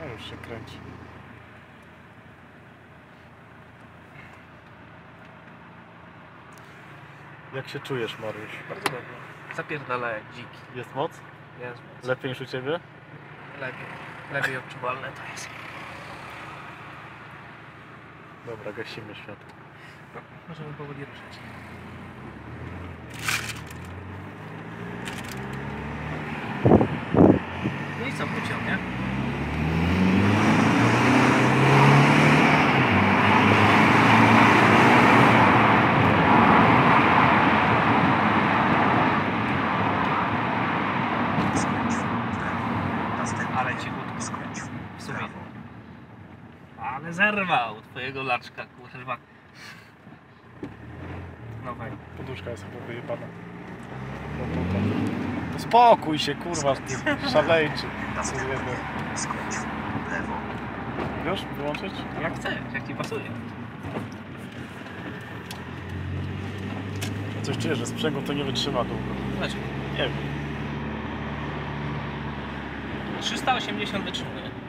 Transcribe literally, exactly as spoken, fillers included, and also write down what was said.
No już się kręci. Jak się czujesz, Mariusz? Bardzo dobrze. Zapierdala jak dziki. Jest moc? Jest moc. Lepiej niż u Ciebie? Lepiej. Lepiej odczuwalne to jest. Dobra, gasimy światło. No, możemy powoli ruszyć. No i co, pociąg, nie? Ale cichutko skręć w sumie. Ale zerwał twojego laczka, kurwa. No weź. Poduszka jest chyba wyjebana. No tutaj. No spokój się, kurwa, ty szalejczy. Skręć w lewo. Już wyłączyć? Jak chcesz, jak ci pasuje. Coś czuję, że sprzęgło to nie wytrzyma długo. Dlaczego? Nie wiem. trzysta osiemdziesiąt wytrzymuje.